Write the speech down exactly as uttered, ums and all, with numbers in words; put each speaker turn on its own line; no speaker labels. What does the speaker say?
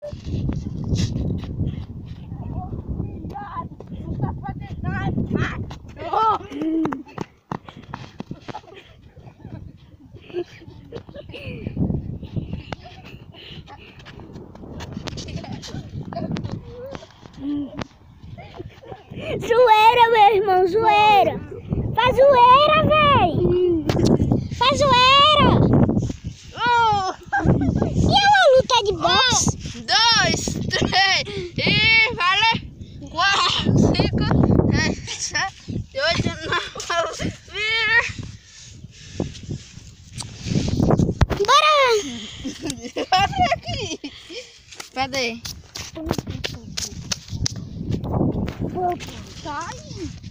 Zoeira, meu irmão, zoeira. Faz zoeira, véi. Faz zoeira.
Um,
E é uma luta de boxe?
um, dois, três, e vale. Quatro, cinco, seis, sete, oito, nove, vira.
Bora.
Olha aqui. Cadê?
Sai.